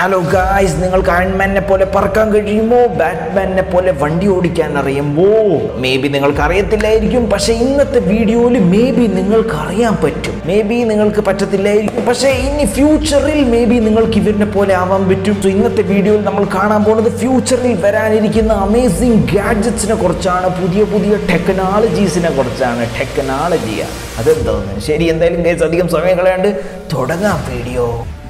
Hello guys, നിങ്ങൾക്ക് അയൺമാനെ പോലെ പറക്കാൻ കഴിയുമോ? ബാറ്റ്മാനെ പോലെ വണ്ടി ഓടിക്കാൻ അറിയുമോ? മേ ബി നിങ്ങൾക്ക് അറിയത്തില്ലായിരിക്കും, പക്ഷെ ഇന്നത്തെ വീഡിയോയിൽ മേ ബി നിങ്ങൾക്ക് അറിയാൻ പറ്റും. മേ ബി നിങ്ങൾക്ക് പറ്റത്തില്ലായിരിക്കും, പക്ഷെ ഇനി ഫ്യൂച്ചറിൽ മേ ബി നിങ്ങൾക്ക് ഇവരിനെ പോലെ ആവാൻ പറ്റും. സോ ഇന്നത്തെ വീഡിയോയിൽ നമ്മൾ കാണാൻ പോകുന്നത് ഫ്യൂച്ചറിൽ വരാനിരിക്കുന്ന അമേസിംഗ് ഗാഡ്ജറ്റ്സിനെ കുറിച്ചാണ്, പുതിയ പുതിയ ടെക്നോളജീസിനെ കുറിച്ചാണ്. ടെക്നോളജിയാ അതെന്തോന്ന്. ശരി, എന്തായാലും ഗൈസ് അധികം സമയം കളയാണ്ട് തുടങ്ങാം വീഡിയോ.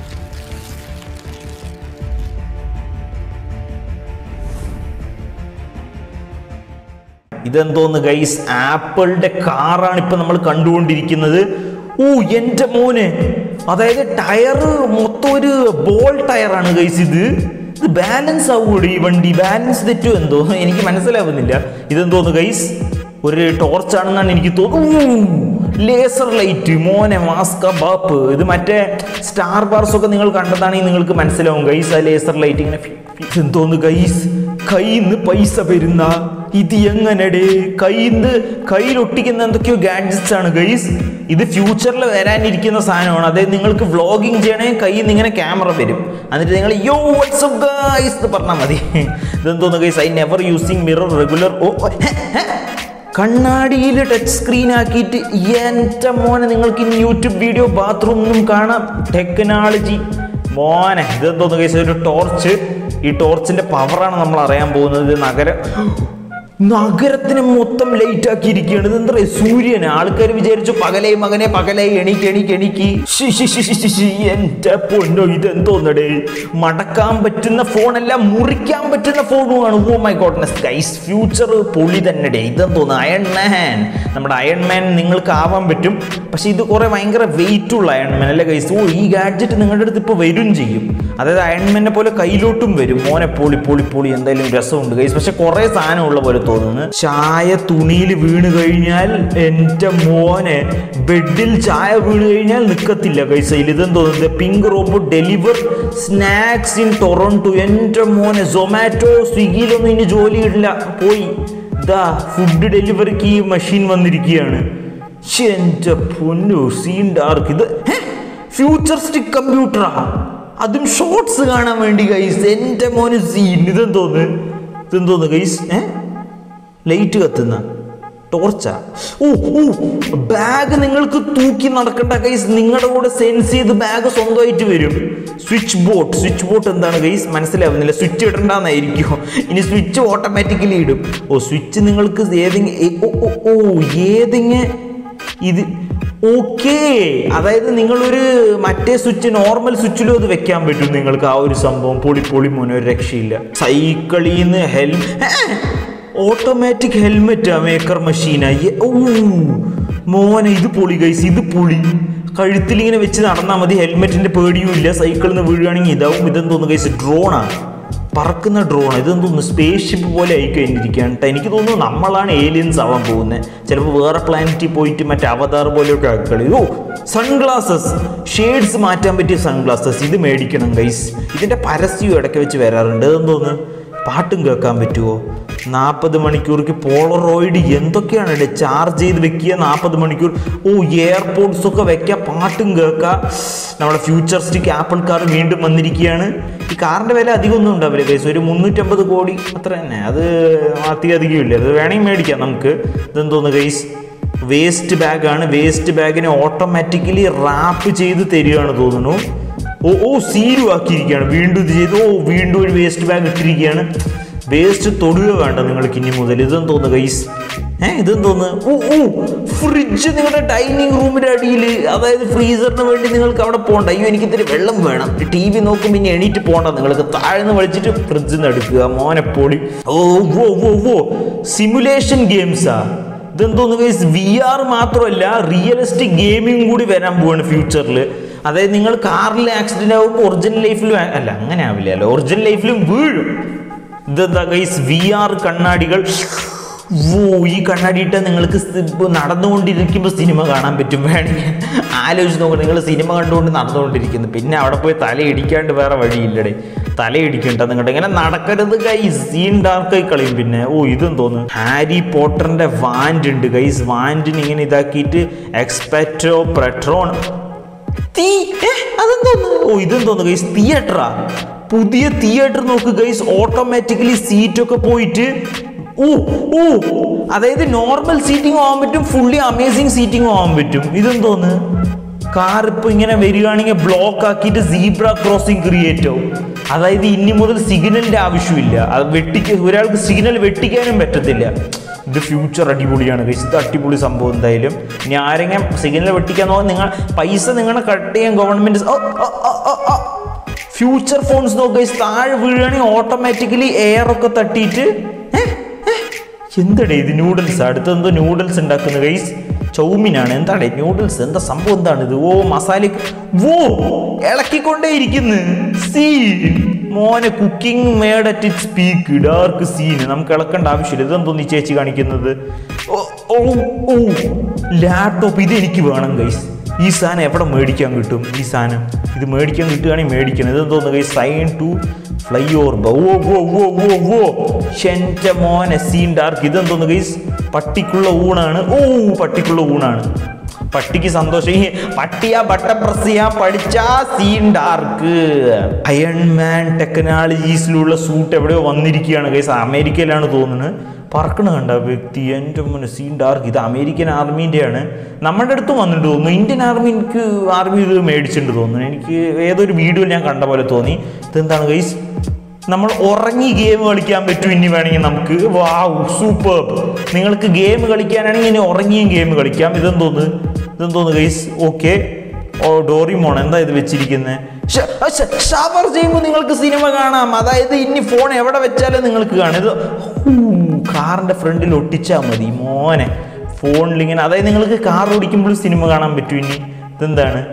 ഇതെന്തോന്ന് ഗൈസ്, ആപ്പിളിന്റെ കാറാണ് ഇപ്പൊ നമ്മൾ കണ്ടുകൊണ്ടിരിക്കുന്നത്. ഓ എൻ്റെ മോനെ, അതായത് ടയർ മൊത്തം ഒരു ബോൾ ടയറാണ് ഗൈസ്. ഇത് ബാലൻസ് ആവൂടെ ഈ വണ്ടി? ബാലൻസ് തെറ്റോ എന്തോ എനിക്ക് മനസ്സിലാവുന്നില്ല. ഇതെന്തോന്ന് ഗൈസ്, ഒരു ടോർച്ചാണെന്നാണ് എനിക്ക് തോന്നുന്നു. ലേസർ ലൈറ്റ് മോനെ, മാസ്ക ബാപ്പ്. ഇത് മറ്റേ സ്റ്റാർ വാർസ് ഒക്കെ നിങ്ങൾ കണ്ടതാണെങ്കിൽ നിങ്ങൾക്ക് മനസ്സിലാവും ഗൈസ്. ആ ലേസർ ലൈറ്റ് ഇങ്ങനെ എന്തോന്ന് ഗൈസ്, കയ്യിന്ന് പൈസ വരുന്ന ഇത് എങ്ങനെടേ? കയ്യിലൊട്ടിക്കുന്ന എന്തൊക്കെയോ ഗാഡ്ജറ്റ്സ് ആണ് ഗൈസ്. ഇത് ഫ്യൂച്ചറിൽ വരാനിരിക്കുന്ന സാധനമാണ്. അതായത് നിങ്ങൾക്ക് വ്ളോഗിങ് ചെയ്യണേ കയ്യിൽ നിന്ന് ഇങ്ങനെ ക്യാമറ വരും, എന്നിട്ട് നിങ്ങൾ യോ വാട്ട്സ്ആപ്പ് ഗൈസ് എന്ന് പറഞ്ഞാൽ മതി. ഇതെന്തോന്ന് guys, I never using mirror regular. Oh കണ്ണാടിയിൽ ടച്ച് സ്ക്രീൻ ആക്കിയിട്ട് എൻ്റെ മോനെ നിങ്ങൾക്ക് ഇനി യൂട്യൂബ് വീഡിയോ ബാത്റൂമിലും കാണാം. ടെക്നോളജി മോനെ. ഇതെന്തോന്ന് ഗൈസ്, ഒരു ടോർച്ച്. ഈ ടോർച്ചിന്റെ പവറാണ് നമ്മൾ അറിയാൻ പോകുന്നത്. നഗരത്തിനെ മൊത്തം ലൈറ്റ് ആക്കിയിരിക്കുകയാണ്. ഇതെന്താ സൂര്യന്? ആൾക്കാർ വിചാരിച്ചു പകലേ മകനെ പകലേ എണീക്ക്. എന്റെ പൊന്നോ, ഇതെന്തോന്നടേ? മടക്കാൻ പറ്റുന്ന ഫോണല്ല, മുറിക്കാൻ പറ്റുന്ന ഫോണുമാണ്. Oh my goodness guys, future പൊളി തന്നെ. ഇതെന്തോന്ന്, അയൺമാൻ. നമ്മുടെ അയൺമാൻ നിങ്ങൾക്ക് ആവാൻ പറ്റും, പക്ഷെ ഇത് കുറെ ഭയങ്കര വെയിറ്റ് ഉള്ള അയൺമാൻ അല്ലേ ഗൈസ്? ഓ ഈ ഗാഡ്ജറ്റ് നിങ്ങളുടെ അടുത്ത് ഇപ്പോൾ വരും ചെയ്യും. അതായത് അയൺമാനെ പോലെ കയ്യിലോട്ടും വരും. മോനെ പൊളി പൊളി പൊളി. എന്തായാലും രസമുണ്ട് ഗൈസ്, പക്ഷെ കുറെ സാധനമുള്ള പോലെ തോന്നുന്നു. ചായ തുണിയിൽ വീണ് കഴിഞ്ഞാൽ എൻ്റെ മോനെ, ബെഡിൽ ചായ വീണ് കഴിഞ്ഞാൽ നിൽക്കത്തില്ല ഗൈസ്. ഇതെന്ന് തോന്നുന്നത് pink robot deliver snacks in Toronto. എൻ്റെ മോനെ, സൊമാറ്റോ സ്വിഗ്ഗിയിലൊന്നും ഇനി ജോലിയില്ല, പോയി. ഇതാ ഫുഡ് ഡെലിവറിക്ക് ഈ മെഷീൻ വന്നിരിക്കുകയാണ്. എൻ്റെ പൊന്നു, സീൻ ഡാർക്ക്. ഇത് ഫ്യൂച്ചറിസ്റ്റിക് കമ്പ്യൂട്ടറാ, അതും ഷോർട്സ് കാണാൻ വേണ്ടി ഗൈസ്. എൻ്റെ മോന് സീൻ. ഇതെന്തോന്ന് ഗൈസ്, ലൈറ്റ് കത്തുന്ന ടോർച്ചാ. ഓ ബാഗ് നിങ്ങൾക്ക് തൂക്കി നടക്കണ്ട ഗൈസ്, നിങ്ങളുടെ കൂടെ സെൻസ് ചെയ്ത് ബാഗ് സ്വന്തമായിട്ട് വരും. സ്വിച്ച് ബോട്ട് എന്താണ് ഗൈസ് മനസ്സിലാവുന്നില്ല. സ്വിച്ച് ഇടണ്ടെന്നായിരിക്കും, ഇനി സ്വിച്ച് ഓട്ടോമാറ്റിക്കലി ഇടും. ഓ സ്വിച്ച് നിങ്ങൾക്ക് ഇത് ഓക്കെ. അതായത് നിങ്ങളൊരു മറ്റേ സ്വിച്ച്, നോർമൽ സ്വിച്ചിലും അത് വെക്കാൻ പറ്റും നിങ്ങൾക്ക്. ആ ഒരു സംഭവം പൊളി മോനെ, ഒരു രക്ഷയില്ല. സൈക്കിളിൽ നിന്ന് ഓട്ടോമാറ്റിക് ഹെൽമെറ്റാ, മേക്കർ മെഷീനായി. ഓ മോനെ, ഇത് പൊളി ഗൈസ്, ഇത് പൊളി. കഴുത്തിൽ ഇങ്ങനെ വെച്ച് നടന്നാൽ മതി, ഹെൽമെറ്റിന്റെ പേടിയും ഇല്ല. സൈക്കിളിൽ നിന്ന് വീഴുകയാണെങ്കിൽ ഇതാവും. ഇതെന്തോന്ന് ഗൈസ്, ഡ്രോണാ, പറക്കുന്ന ഡ്രോൺ. ഇതെന്തോന്ന് സ്പേസ് ഷിപ്പ് പോലെ ആയി കഴിഞ്ഞിരിക്കുകയാണ്. എനിക്ക് തോന്നുന്നു നമ്മളാണ് ഏലിയൻസ് ആവാൻ പോകുന്നത്. ചിലപ്പോൾ വേറെ പ്ലാനറ്റിൽ പോയിട്ട് മറ്റേ അവതാർ പോലെയൊക്കെ ആക്കളി. ഓ സൺഗ്ലാസസ്, ഷെയ്ഡ്സ് മാറ്റാൻ പറ്റിയ സൺഗ്ലാസസ്. ഇത് മേടിക്കണം ഗൈസ്. ഇതിന്റെ പരസ്യം ഇടയ്ക്ക് വെച്ച് വരാറുണ്ട്. ഇതെന്തോന്ന്, പാട്ടും കേൾക്കാൻ പറ്റുമോ? 40 മണിക്കൂർക്ക് പോളറോയിഡ് എന്തൊക്കെയാണ് ചാർജ് ചെയ്ത് വെക്കുക. 40 മണിക്കൂർ. ഓ എയർപോർട്സ് ഒക്കെ വെക്കുക, പാട്ടും കേൾക്കുക. നമ്മുടെ ഫ്യൂച്ചറിസ്റ്റിക് ആപ്പിൾ കാർ വീണ്ടും വന്നിരിക്കുകയാണ്. ഈ കാറിന്റെ വില അധികം ഒന്നും ഉണ്ടാവില്ല ഗൈസ്, ഒരു 350 കോടി അത്ര തന്നെ. അത് അധികം ഇല്ല, അത് വേണമെങ്കിൽ മേടിക്കാം നമുക്ക്. ഇതെന്തോന്ന് ഗൈസ്, വേസ്റ്റ് ബാഗാണ്. വേസ്റ്റ് ബാഗിനെ ഓട്ടോമാറ്റിക്കലി റാപ്പ് ചെയ്ത് തരികയാണ് തോന്നുന്നു. ഓ സീലും ആക്കിയിരിക്കുകയാണ്. വീണ്ടും ഇത് ചെയ്ത് വീണ്ടും ഒരു വേസ്റ്റ് ബാഗ് ഇട്ടിരിക്കുകയാണ്. വേസ്റ്റ് തൊടുക വേണ്ട നിങ്ങൾക്ക് ഇനി മുതൽ. ഇതെന്തോന്ന് ഗൈസ്, ഇതെന്തോന്ന്? ഫ്രിഡ്ജ് നിങ്ങളുടെ ഡൈനിങ് റൂമിന്റെ അടിയിൽ. അതായത് ഫ്രീസറിന് വേണ്ടി നിങ്ങൾക്ക് അവിടെ പോകണ്ട. അയ്യോ എനിക്ക് ഇത്തിരി വെള്ളം വേണം, TV നോക്കും, പിന്നെ എണീറ്റ് പോകണ്ട. നിങ്ങൾക്ക് താഴ്ന്ന് വലിച്ചിട്ട് ഫ്രിഡ്ജിൽ നിന്ന് എടുക്കുക. മോനെ പൊളി. ഓ സിമുലേഷൻ ഗെയിംസാ. ഇതെന്തോന്ന് ഗൈസ്, VR മാത്രമല്ല, റിയലിസ്റ്റിക് ഗെയിമിംഗ് കൂടി വരാൻ പോവാണ് ഫ്യൂച്ചറിൽ. അതായത് നിങ്ങൾ കാറിൽ ആക്സിഡന്റ് ആകുമ്പോൾ ഒറിജിനൽ ലൈഫിലും അല്ല, അങ്ങനെ ആവില്ലല്ലോ, ഒറിജിനൽ ലൈഫിലും വീഴും. ഇതെന്താ ഗൈസ്, VR കണ്ണാടികൾ. ഈ കണ്ണാടി ഇട്ടാൽ നിങ്ങൾക്ക് നടന്നുകൊണ്ടിരിക്കുമ്പോൾ സിനിമ കാണാൻ പറ്റും. വേണമെങ്കിൽ ആലോചിച്ച് നോക്കണം, നിങ്ങൾ സിനിമ കണ്ടുകൊണ്ട് നടന്നുകൊണ്ടിരിക്കുന്നു, പിന്നെ അവിടെ പോയി തലയിടിക്കാണ്ട് വേറെ വഴിയില്ലടേ. തലയിടിക്കണ്ട നിങ്ങളുടെ. ഇങ്ങനെ നടക്കരുത് ഗൈസ്, സീൻ ഡാർക്കായി കളയും. പിന്നെ ഇതെന്തോന്ന്, ഹാരി പോട്ടറിന്റെ വാൻഡ് ഉണ്ട് ഗൈസ്. വാൻഡിന് ഇങ്ങനെ ഇതാക്കിയിട്ട് എക്സ്പെക്ടോ പെട്രോൺ തീ. അതെന്തോന്ന്? ഇതെന്തോന്ന് ഗൈസ്, തിയേറ്ററാ. പുതിയ തിയേറ്റർ നോക്ക് ഗൈസ്, ഓട്ടോമാറ്റിക്കലി സീറ്റൊക്കെ പോയിട്ട് അതായത് നോർമൽ സീറ്റിംഗ് ആവാൻ പറ്റും, ഫുള്ളി അമേസിങ് സീറ്റിംഗ് ആവാൻ പറ്റും. ഇതെന്തോന്ന് കാർ ഇപ്പൊ ഇങ്ങനെ വരികയാണെങ്കിൽ ബ്ലോക്ക് ആക്കിയിട്ട് സീബ്ര ക്രോസിംഗ് ക്രിയേറ്റ് ആവും. അതായത് ഇനി മുതൽ സിഗ്നലിന്റെ ആവശ്യമില്ല, അത് ഒരാൾക്ക് സിഗ്നൽ വെട്ടിക്കാനും പറ്റത്തില്ല. ഇത് ഫ്യൂച്ചർ അടിപൊളിയാണ് ഗൈസ്, ഇത് അടിപൊളി സംഭവം. എന്തായാലും ഇനി ആരെങ്കിലും സിഗ്നൽ വെട്ടിക്കാൻ നോക്കാം, നിങ്ങൾ പൈസ നിങ്ങളെ കട്ട് ചെയ്യാൻ ഗവൺമെന്റ്. ഫ്യൂച്ചർ ഫോൺസ് നോക്കുക ഗൈസ്, താഴെ വീഴുകയാണെങ്കിൽ ഓട്ടോമാറ്റിക്കലി എയർ ഒക്കെ തട്ടിയിട്ട് എന്തടേ ഇത് നൂഡിൽസ്, അടുത്തെന്തോ നൂഡിൽസ് ഉണ്ടാക്കുന്ന ഗൈസ്, ചൗമിനാണ്. എന്താണ് നൂഡിൽസ്, എന്താ സംഭവം, എന്താണ് ഇത്? മസാല ഇളക്കിക്കൊണ്ടേ ഇരിക്കുന്നു. സീൻ മോനെ, cooking made at its peak, dark scene. നമുക്ക് ഇളക്കേണ്ട ആവശ്യമില്ല. ഇതെന്തോന്ന് ഈ ചേച്ചി കാണിക്കുന്നത്? ലാപ്ടോപ്പ്, ഇത് എനിക്ക് വേണം ഗൈസ്. ഈ സാധനം എവിടെ മേടിക്കാൻ കിട്ടും? ഈ സാധനം ഇത് മേടിക്കാൻ കിട്ടുകയാണെങ്കിൽ മേടിക്കണം. ഇതെന്തോന്ന് guys? Sign to fly or മോനെ, സീൻ ഡാർക്ക്. ഇതെന്തോന്ന് ഗൈസ്? പട്ടിക്കുള്ള ഊണാണ്. പട്ടിക്കുള്ള ഊണാണ്. പട്ടിക്ക് സന്തോഷം. പട്ടിയാ ബട്ടൺ പ്രസ് ചെയ്യാ പഠിച്ചാ സീൻ ഡാർക്ക്. അയൺമാൻ ടെക്നോളജീസിലുള്ള സൂട്ട് എവിടെയോ വന്നിരിക്കുകയാണ് ഗൈസ്, അമേരിക്കയിലാണ് തോന്നുന്നത്. പറക്കണ കണ്ട വ്യക്തി, എൻ്റെ മോനെ സീൻ ഡാർക്ക്. ഇത് അമേരിക്കൻ ആർമീൻ്റെയാണ്. നമ്മുടെ അടുത്തും വന്നിട്ട് തോന്നുന്നു. ഇന്ത്യൻ ആർമി ഇത് മേടിച്ചിട്ട് തോന്നുന്നു. എനിക്ക് ഏതൊരു വീഡിയോയിൽ ഞാൻ കണ്ട പോലെ തോന്നി. ഇതെന്താണ് ഗൈസ്? നമ്മൾ ഉറങ്ങി ഗെയിം കളിക്കാൻ പറ്റും ഇനി വേണമെങ്കിൽ നമുക്ക്. വാവ്, സൂപ്പർ. നിങ്ങൾക്ക് ഗെയിം കളിക്കാനാണെങ്കിൽ ഇനി ഉറങ്ങിയും ഗെയിം കളിക്കാം. ഇതെന്തോന്ന് ഗൈസ്? Okay, Doraemon. എന്താ ഇത് വെച്ചിരിക്കുന്നത്? ഷവർ ചെയ്യുമ്പോൾ നിങ്ങൾക്ക് സിനിമ കാണാം. അതായത് ഇനി ഫോൺ എവിടെ വെച്ചാലും നിങ്ങൾക്ക് കാണാം. ഇത് കാറിന്റെ ഫ്രണ്ടിൽ ഒട്ടിച്ചാൽ മതി മോനെ, ഫോണിലിങ്ങനെ. അതായത് നിങ്ങൾക്ക് കാർ ഓടിക്കുമ്പോൾ സിനിമ കാണാൻ പറ്റും ഇനി. ഇതെന്താണ്?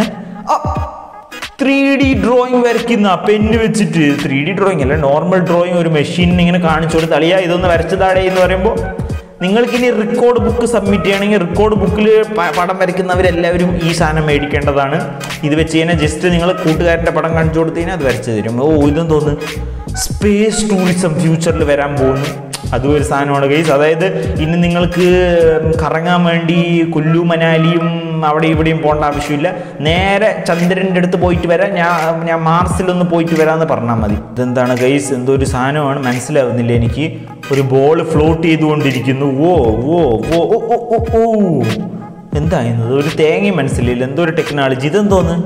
3D ഡ്രോയിങ് വരയ്ക്കുന്ന പെന്ന് വെച്ചിട്ട്. 3D ഡ്രോയിങ് അല്ല, നോർമൽ ഡ്രോയിങ്. ഒരു മെഷീനിന് ഇങ്ങനെ കാണിച്ചു കൊടുത്ത് അളിയാ ഇതൊന്ന് വരച്ചതാടേ എന്ന് പറയുമ്പോൾ നിങ്ങൾക്കിനി റെക്കോർഡ് ബുക്ക് സബ്മിറ്റ് ചെയ്യണമെങ്കിൽ റെക്കോർഡ് ബുക്കിൽ പടം വരയ്ക്കുന്നവരെല്ലാവരും ഈ സാധനം മേടിക്കേണ്ടതാണ്. ഇത് വെച്ച് കഴിഞ്ഞാൽ ജസ്റ്റ് നിങ്ങൾ കൂട്ടുകാരൻ്റെ പടം കാണിച്ചു കൊടുത്തു കഴിഞ്ഞാൽ അത് വരച്ചു തരും. ഇതെന്ന് തോന്നുന്നു സ്പേസ് ടൂറിസം ഫ്യൂച്ചറിൽ വരാൻ പോകുന്നു. അതും ഒരു സാധനമാണ് ഗൈസ്. അതായത് ഇനി നിങ്ങൾക്ക് കറങ്ങാൻ വേണ്ടി കുല്ലു മനാലിയും അവിടെ ഇവിടെയും പോകേണ്ട ആവശ്യമില്ല. നേരെ ചന്ദ്രൻ്റെ അടുത്ത് പോയിട്ട് വരാം. ഞാൻ മാർസിലൊന്ന് പോയിട്ട് വരാമെന്ന് പറഞ്ഞാൽ മതി. ഇതെന്താണ് ഗൈസ്? എന്തോ ഒരു സാധനമാണ്, മനസ്സിലാവുന്നില്ല എനിക്ക്. ഒരു ബോൾ ഫ്ലോട്ട് ചെയ്തുകൊണ്ടിരിക്കുന്നു. എന്തായിരുന്നത്? ഒരു തേങ്ങയും മനസ്സിലായില്ല. എന്തോ ഒരു ടെക്നോളജി. ഇതെന്തോന്ന്?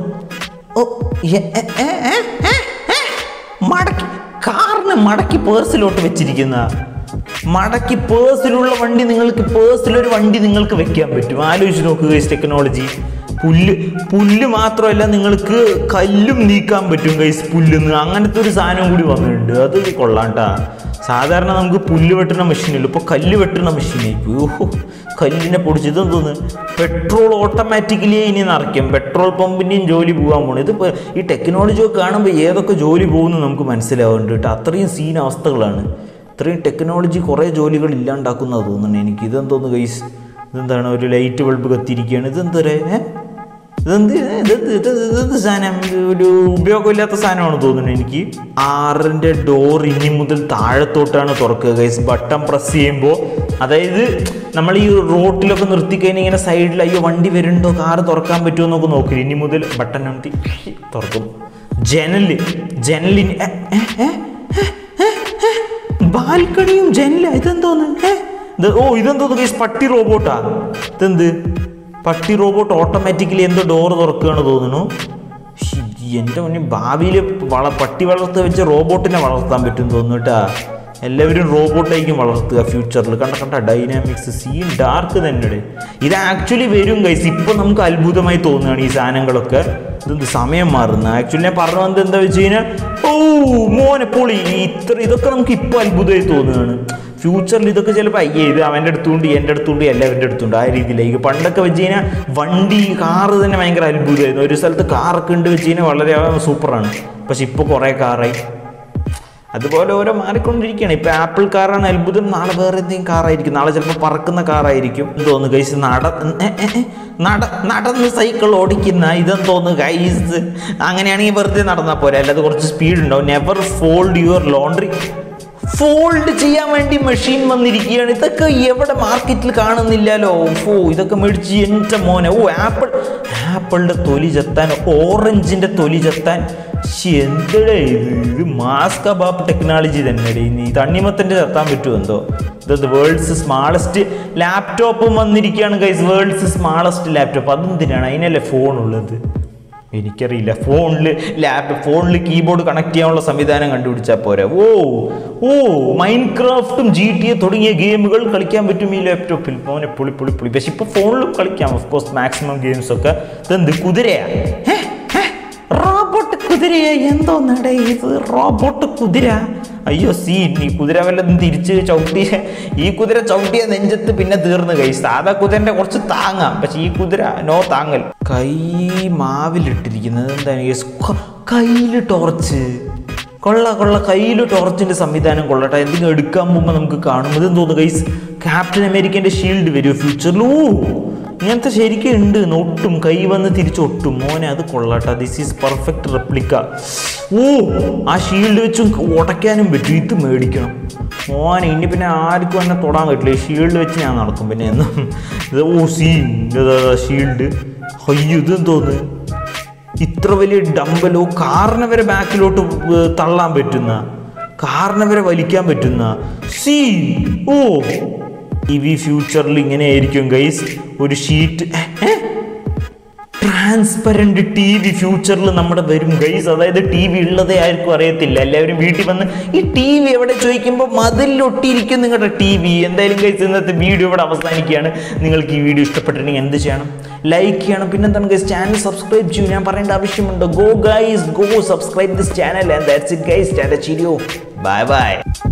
കാറിന് മടക്കി പേഴ്സിലോട്ട് വെച്ചിരിക്കുന്ന, മടക്കി പേഴ്സിലുള്ള വണ്ടി. നിങ്ങൾക്ക് പേഴ്സിലൊരു വണ്ടി നിങ്ങൾക്ക് വെക്കാൻ പറ്റും. ആലോചിച്ച് നോക്കുക ഗൈസ് ടെക്നോളജി. പുല്ല് മാത്രമല്ല, നിങ്ങൾക്ക് കല്ലും നീക്കാൻ പറ്റും ഗൈസ്, പുല്ലുന്ന്. അങ്ങനത്തെ ഒരു സാധനം കൂടി വന്നിട്ടുണ്ട്. അത് കൊള്ളാണ്ടാ. സാധാരണ നമുക്ക് പുല്ല് വെട്ടുന്ന മെഷീനില്ല, ഇപ്പോൾ കല്ല് വെട്ടുന്ന മെഷീനായി. കല്ലിനെ പൊടിച്ച്. ഇതെന്തോന്ന്? പെട്രോൾ ഓട്ടോമാറ്റിക്കലി ഇനി നിറയ്ക്കും. പെട്രോൾ പമ്പിൻ്റെയും ജോലി പോകാൻ പോകണം. ഇതിപ്പോൾ ഈ ടെക്നോളജി ഒക്കെ കാണുമ്പോൾ ഏതൊക്കെ ജോലി പോകുന്നു നമുക്ക് മനസ്സിലാവുന്നുണ്ട് കേട്ടോ. അത്രയും സീൻ അവസ്ഥകളാണ്. ഇത്രയും ടെക്നോളജി കുറേ ജോലികൾ ഇല്ലാണ്ടാക്കുന്നത് തോന്നുന്നു എനിക്ക്. ഇതെന്തോന്ന് ഗൈസ്? ഇതെന്താണ്? ഒരു ലൈറ്റ് ബൾബ് കത്തിരിക്കുകയാണ്. ഇതെന്തരേ? ഇതെന്ത് സാധനം? ഒരു ഉപയോഗമില്ലാത്ത സാധനമാണ് തോന്നുന്നു എനിക്ക്. 6ന്റെ ഡോർ ഇനി മുതൽ താഴത്തോട്ടാണ് തുറക്കുക ഗൈസ്, ബട്ടൺ പ്രസ് ചെയ്യുമ്പോൾ. അതായത് നമ്മൾ ഈ റോട്ടിലൊക്കെ നിർത്തിക്കഴിഞ്ഞാൽ ഇങ്ങനെ സൈഡിൽ അയ്യോ വണ്ടി വരുന്നുണ്ടോ, കാറ് തുറക്കാൻ പറ്റുമോ എന്നൊക്കെ നോക്കില്ല. ഇനി മുതൽ ബട്ടൺ അമർത്തി തുറക്കും. ജനലിന് ബാൽക്കണിയും ജനല. ഇതെന്തോന്ന്? ഇതെന്തോന്ന് ഗൈസ്? പട്ടി റോബോട്ടാ. ഇതെന്ത്? പട്ടി റോബോട്ട് ഓട്ടോമാറ്റിക്കലി എന്തോ ഡോറ് തുറക്കുകയാണ് തോന്നുന്നു. എൻ്റെ മുന്നിൽ ഭാവിയിൽ പട്ടി വളർത്ത് വെച്ച് റോബോട്ടിനെ വളർത്താൻ പറ്റും തോന്നുന്നു കേട്ടാ. എല്ലാവരും റോബോട്ടായിരിക്കും വളർത്തുക ഫ്യൂച്ചറിൽ. കണ്ട ഡൈനാമിക്സ്. സീൻ ഡാർക്ക് തന്നെ. ഇത് ആക്ച്വലി വരും ഗൈസ്. ഇപ്പം നമുക്ക് അത്ഭുതമായി തോന്നുകയാണ് ഈ സാധനങ്ങളൊക്കെ. ഇതെന്ത് സമയം മാറുന്ന? ആക്ച്വലി ഞാൻ പറഞ്ഞു വന്നത് എന്താ വെച്ച് കഴിഞ്ഞാൽ മോനെ പൊളി. ഇതൊക്കെ നമുക്ക് ഇപ്പോൾ അത്ഭുതമായി തോന്നുകയാണ്. ഫ്യൂച്ചറിൽ ഇതൊക്കെ ചിലപ്പോൾ ഇത് അവൻ്റെ അടുത്തുകൊണ്ട് എൻ്റെ അടുത്തുകൊണ്ട് എല്ലാവരുടെ അടുത്തുണ്ട്. ആ രീതിയിലേക്ക് പണ്ടൊക്കെ വെച്ച് കഴിഞ്ഞാൽ വണ്ടി കാറ് തന്നെ ഭയങ്കര അത്ഭുതമായിരുന്നു. ഒരു സ്ഥലത്ത് കാറൊക്കെ ഉണ്ട് വെച്ച് കഴിഞ്ഞാൽ വളരെ സൂപ്പറാണ്. പക്ഷെ ഇപ്പോൾ കുറേ കാറായി. അതുപോലെ ഓരോ മാറിക്കൊണ്ടിരിക്കുകയാണ്. ഇപ്പോൾ ആപ്പിൾ കാറാണ് അത്ഭുതം, നാളെ വേറെ എന്തെങ്കിലും കാറായിരിക്കും, നാളെ ചിലപ്പോൾ പറക്കുന്ന കാറായിരിക്കും. തോന്നുന്നു ഗൈസ് നടന്ന് സൈക്കിൾ ഓടിക്കുന്ന ഇതെന്തോന്നു ഗൈസ്? അങ്ങനെയാണെങ്കിൽ വെറുതെ നടന്നാൽ പോരെ, അല്ലാതെ കുറച്ച് സ്പീഡ് ഉണ്ടാവും. Never fold your laundry. Fold ചെയ്യാൻ വേണ്ടി മെഷീൻ വന്നിരിക്കുകയാണ്. ഇതൊക്കെ എവിടെ മാർക്കറ്റിൽ കാണുന്നില്ലല്ലോ. ഇതൊക്കെ മേടിച്ച് എൻ്റെ മോനെ. ആപ്പിളിൻ്റെ തൊലി ചെത്താൻ, ഓറഞ്ചിൻ്റെ തൊലി ചെത്താൻ എന്തടേ ഇത് മാസ് കബാബ് ടെക്നോളജി തന്നെ. നീ തണ്ണിമത്തൻ്റെ ചത്താൻ പറ്റുമോ എന്തോ. ഇത് വേൾഡ്സ് സ്മാളസ്റ്റ് ലാപ്ടോപ്പും വന്നിരിക്കുകയാണ് ഗൈസ്. Worlds smallest laptop. അതെന്തിനാണ്? അതിനല്ലേ ഫോണുള്ളത്? എനിക്കറിയില്ല. ഫോണിൽ കീബോർഡ് കണക്ട് ചെയ്യാനുള്ള സംവിധാനം കണ്ടുപിടിച്ചാൽ പോരാ. ഓ മൈൻക്രാഫ്റ്റും GTA തുടങ്ങിയ ഗെയിമുകൾ കളിക്കാൻ പറ്റും ഈ ലാപ്ടോപ്പിൽ. മോനെ പൊളി. പക്ഷെ ഇപ്പോൾ ഫോണിലും കളിക്കാം ഓഫ് കോഴ്സ് മാക്സിമം ഗെയിംസൊക്കെ. ഇതെന്ത് കുതിരയാ? റോബോട്ട് കുതിരയാ? എന്തോന്നടേ ഇത് റോബോട്ട് കുതിര? അയ്യോ ഈ കുതിര വല്ലതും തിരിച്ച് ചവിട്ടി, ഈ കുതിര ചവിട്ടിയ നെഞ്ചത്ത് പിന്നെ തീർന്നു ഗൈസ്. സാധാ കുതിരൻ്റെ കുറച്ച് താങ്ങാം, പക്ഷെ ഈ കുതിര നോ താങ്ങൽ. കൈ മാവിലിട്ടിരിക്കുന്നത് എന്താണ് ഗൈസ്? കയ്യിൽ ടോർച്ച്. കൊള്ള കയ്യിൽ ടോർച്ചിൻ്റെ സംവിധാനം കൊള്ളട്ടെ. എന്തെങ്കിലും എടുക്കാൻ പോകുമ്പോൾ നമുക്ക് കാണും. ഇതെന്തോന്നു ഗൈസ്? ക്യാപ്റ്റൻ അമേരിക്കൻ്റെ ഷീൽഡ് വരുമോ ഫ്യൂച്ചറിൽ? ഇങ്ങനത്തെ ശരിക്കും ഉണ്ട്. ഒട്ടും കൈ വന്ന് തിരിച്ചൊട്ടും. മോനെ അത് കൊള്ളട്ടെ. This is perfect replica. ആ ഷീൽഡ് വെച്ചും ഉടയ്ക്കാനും പറ്റും. ഇത് മേടിക്കണം മോനെ. ഇനി പിന്നെ ആർക്കും എന്നെ തൊടാൻ പറ്റില്ല. ഈ ഷീൽഡ് വെച്ച് ഞാൻ നടക്കും പിന്നെ എന്നും. ഷീൽഡ്. അയ്യോ ഇതെന്തോന്ന്? ഇത്ര വലിയ ഡമ്പലോ, കാറിനെ വരെ ബാക്കിലോട്ട് തള്ളാൻ പറ്റുന്ന, കാറിനെ വരെ വലിക്കാൻ പറ്റുന്ന TV ഫ്യൂച്ചറിൽ ഇങ്ങനെ ആയിരിക്കും ഗൈസ്. ഒരു ഷീറ്റ് ട്രാൻസ്പെറൻറ്റ് TV ഫ്യൂച്ചറിൽ നമ്മുടെ വരും ഗൈസ്. അതായത് TV ഉള്ളതേ ആർക്കും അറിയത്തില്ല. എല്ലാവരും വീട്ടിൽ വന്ന് ഈ TV എവിടെ ചോദിക്കുമ്പോൾ മതിലൊട്ടിയിരിക്കും നിങ്ങളുടെ TV. എന്തായാലും ഗൈസ് ഇന്നത്തെ വീഡിയോ ഇവിടെ അവസാനിക്കുകയാണ്. നിങ്ങൾക്ക് ഈ വീഡിയോ ഇഷ്ടപ്പെട്ടിട്ടുണ്ടെങ്കിൽ എന്ത് ചെയ്യണം? ലൈക്ക് ചെയ്യണം. പിന്നെന്താണ് ഗൈസ്, ചാനൽ സബ്സ്ക്രൈബ് ചെയ്യൂ. ഞാൻ പറയേണ്ട ആവശ്യമുണ്ടോ? Go guys, go subscribe this channel and that's it guys. Tata, cheerio, by.